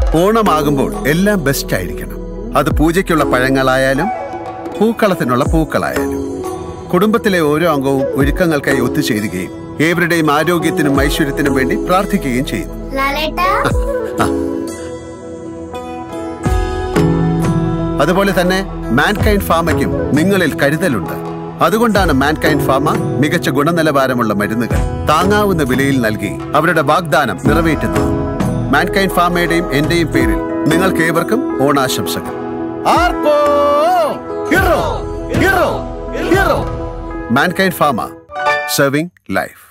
ഓണമാകുമ്പോൾ എല്ലാം ബെസ്റ്റ് ആയിരിക്കണം. അത് പൂജയ്ക്കുള്ള പഴങ്ങളായാലും പൂക്കളത്തിനുള്ള പൂക്കളായാലും. കുടുംബത്തിലെ ഓരോ അംഗവും ഒരുക്കങ്ങൾക്കായി ഒത്തുചേരുകയും ഏവരുടെയും ആരോഗ്യത്തിനും ഐശ്വര്യത്തിനും വേണ്ടി പ്രാർത്ഥിക്കുകയും ചെയ്യുന്നു. അതുപോലെ തന്നെ മാൻകൈൻഡ് ഫാർമയ്ക്കും നിങ്ങളിൽ കരുതലുണ്ട്. അതുകൊണ്ടാണ് മാൻകൈൻഡ് ഫാർമ മികച്ച ഗുണനിലവാരമുള്ള മരുന്നുകൾ താങ്ങാവുന്ന വിലയിൽ നൽകി അവരുടെ വാഗ്ദാനം നിറവേറ്റുന്നത്. മാൻകൈൻഡ് ഫാർമയുടെയും എന്റെയും പേരിൽ നിങ്ങൾക്ക് ഏവർക്കും ഓണാശംസകൾ. Mankind Pharma, serving life.